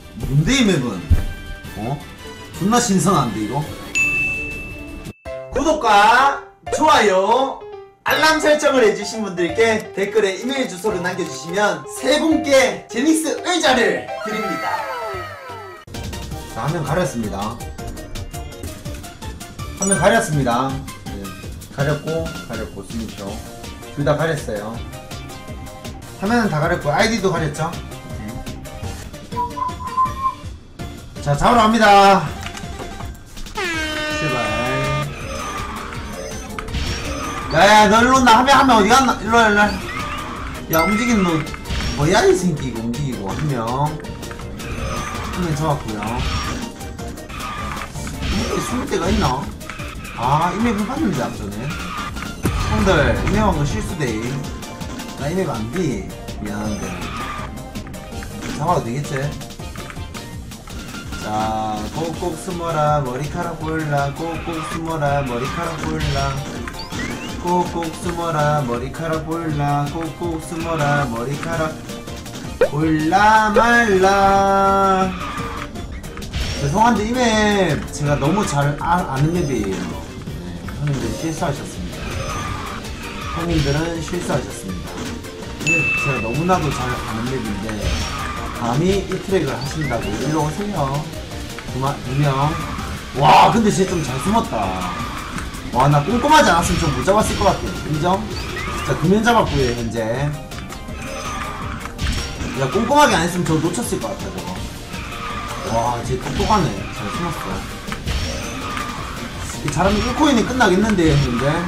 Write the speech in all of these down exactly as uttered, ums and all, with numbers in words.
뭔데 이 맵은? 어? 존나 신선한데 이거? 구독과 좋아요 알람 설정을 해주신 분들께 댓글에 이메일 주소를 남겨주시면 세 분께 제닉스 의자를 드립니다. 자, 화면 가렸습니다. 화면 가렸습니다. 네. 가렸고 가렸고 숨이죠. 둘 다 가렸어요. 화면은 다 가렸고 아이디도 가렸죠. 네. 자, 잡으러 갑니다. 제발. 야야, 너 일로 온나? 하면 하면 어디 갔나? 일로 와, 일로 와. 야, 움직이는 너 뭐야 이 새끼. 이거 움직이고 한 명 한 명 잡았고요. 이게 숨을 데가 있나? 아, 이 맵은 봤는데 앞전에. 형들, 이 맵한 거 실수돼. 나 이 맵 안비. 미안한데 잡아도 되겠지? 자, 꼭꼭 숨어라 머리카락 보일라. 꼭꼭 숨어라 머리카락 보일라. 꼭꼭 숨어라 머리카락 보일라. 꼭꼭 숨어라 머리카락 보일라 말라. 죄송한데 이 맵 제가 너무 잘 아, 아는 맵이에요. 네, 형님들 실수하셨습니다. 형님들은 실수하셨습니다. 이 맵 제가 너무나도 잘 아는 맵인데 감히 이 트랙을 하신다고. 일로 오세요. 그만, 두명. 와, 근데 진짜 좀 잘 숨었다. 와, 나 꼼꼼하지 않았으면 좀 못 잡았을 것 같아. 인정? 진짜 두 명 잡았고요, 현재. 야, 꼼꼼하게 안 했으면 저 놓쳤을 것 같아, 저거. 와, 쟤 똑똑하네. 잘 숨었어. 잘하면 일 코인이 끝나겠는데, 했는데.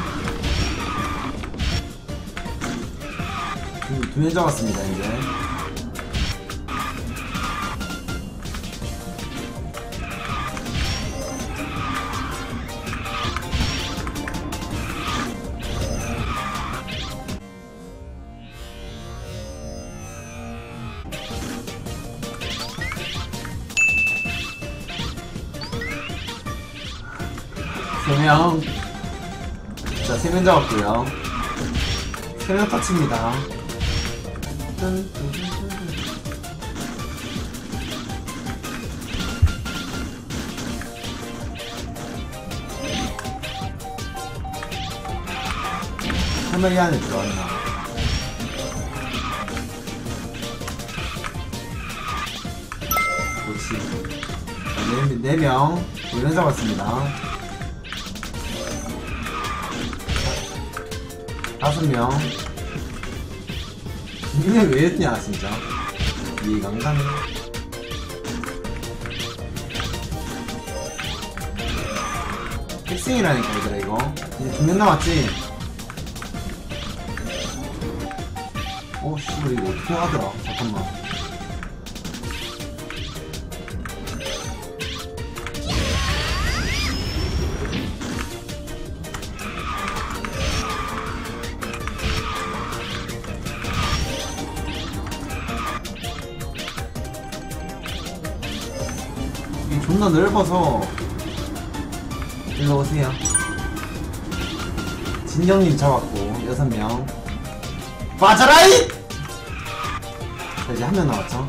두 명 잡았습니다, 이제. 세 명. 자, 세 명 잡았고요. 세 명 터치입니다. 한 명이 안에 들어왔나? 그렇지. 자, 네 명. 네 명 잡았습니다. 다섯 명. 이게 왜 했냐 진짜. 이해가 안 가네. 픽싱이라니까 얘들아 이거. 이제 두 명 남았지? 어 씨발 이거 어떻게 하더라. 잠깐만. 존나 넓어서. 일로 오세요. 진정님 잡았고 여섯 명. 빠져라이! 자, 이제 한 명 남았죠.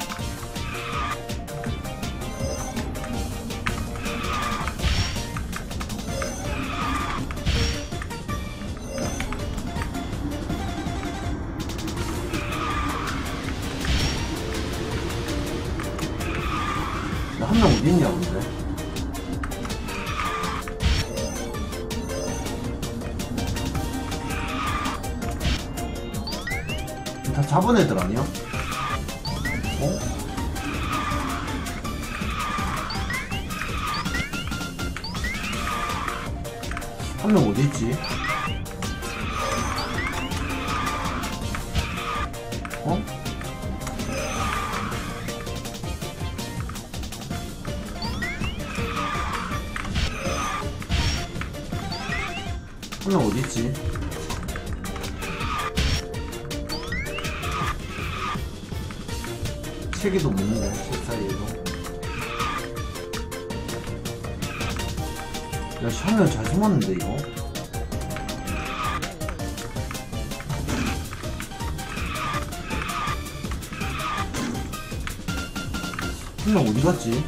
한 명 어디 있냐 근데? 다 잡은 애들 아니야? 어? 한 명 어디 있지? 어? 한 명 어디 있지? 책에도 없는데 책 사이에도. 야, 한 명 잘 숨었는데 이거. 한 명 어디 갔지?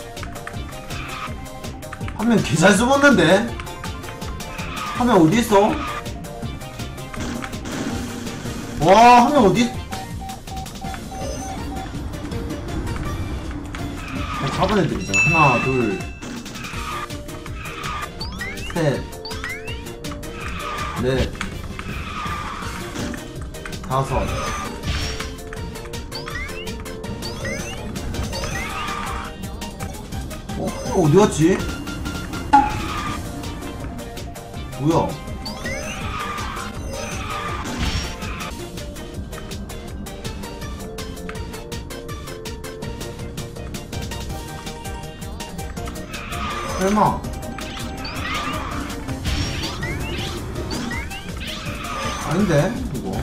한 명 개 잘 숨었는데? 한 명 어디 있어? 와, 한 명 어디? 어, 잡은 애들이죠. 하나, 둘, 셋, 넷, 다섯. 어? 어디 갔지? 뭐야? 설마? 아닌데? 이거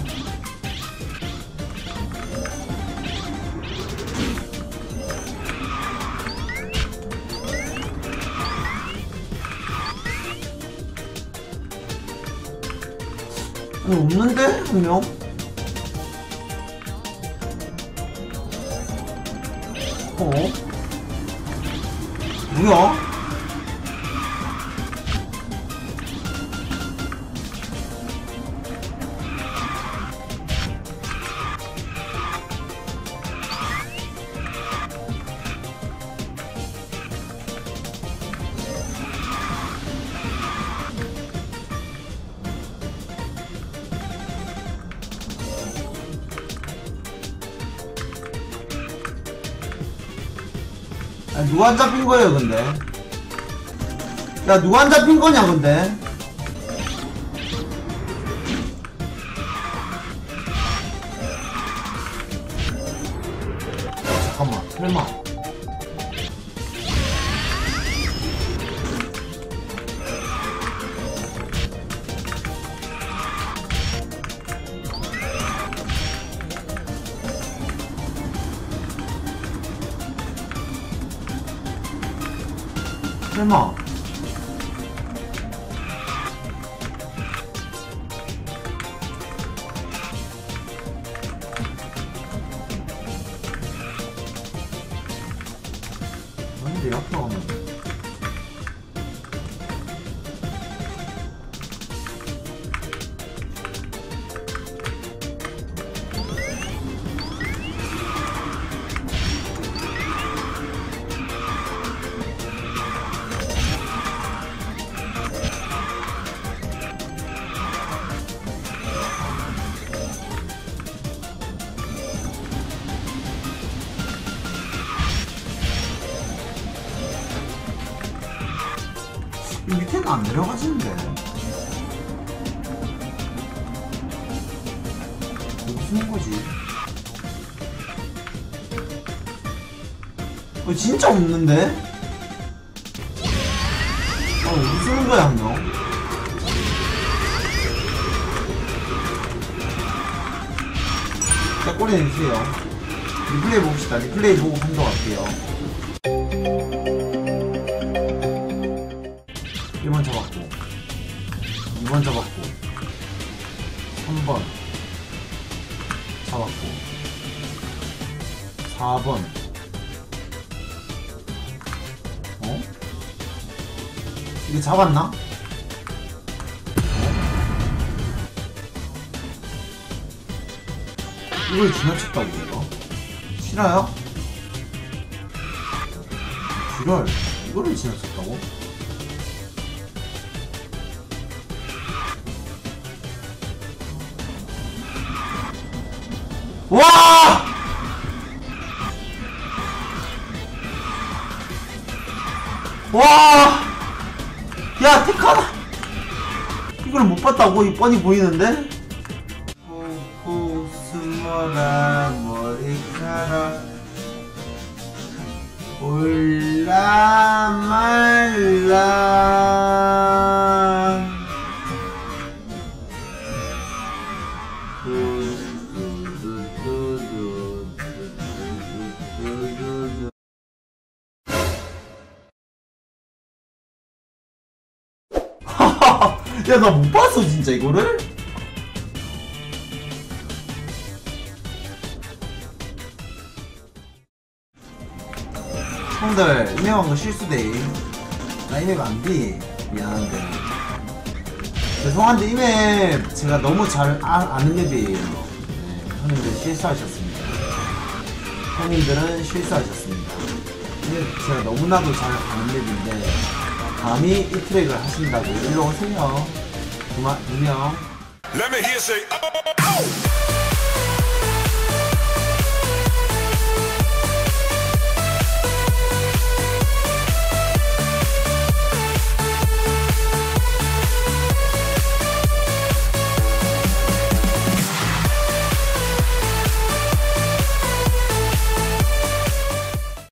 아니, 없는데? 한 명? 어? 뭐야? 야, 누가 안 잡힌 거예요, 근데? 야, 누가 안 잡힌 거냐, 근데? 어, 잠깐만, 설마. 설마. 아닌데, 앞으로 가면. 이 밑에는 안 내려가지는데. 어디 숨은 거지? 어, 진짜 없는데? 어, 어디 숨은 거야, 한 명? 자, 꼬리 내주세요. 리플레이 봅시다. 리플레이 보고 판독할게요. 일 번 잡았고, 이 번 잡았고, 삼 번 잡았고, 사 번. 어? 이게 잡았나? 어? 이걸 지나쳤다고, 이거? 싫어요? 이걸, 이거를 지나쳤다고? 와! 와! 야, 택하나! 이걸 못 봤다고? 이 뻔히 보이는데? 꾹꾹 숨어라, 머리카락. 올라 말라. 야, 나 못 봤어, 진짜, 이거를? 형들 이명한 거 실수데임. 나 이맵 안비. 미안한데. 죄송한데 이맵 제가 너무 잘 아, 아는 맵이에요. 네, 형님들 실수하셨습니다. 형님들은 실수하셨습니다. 이맵 제가 너무나도 잘 아는 맵인데 감히 이 트랙을 하신다고 일로 오세요. 그만, 두명 Let me hear say, oh, oh.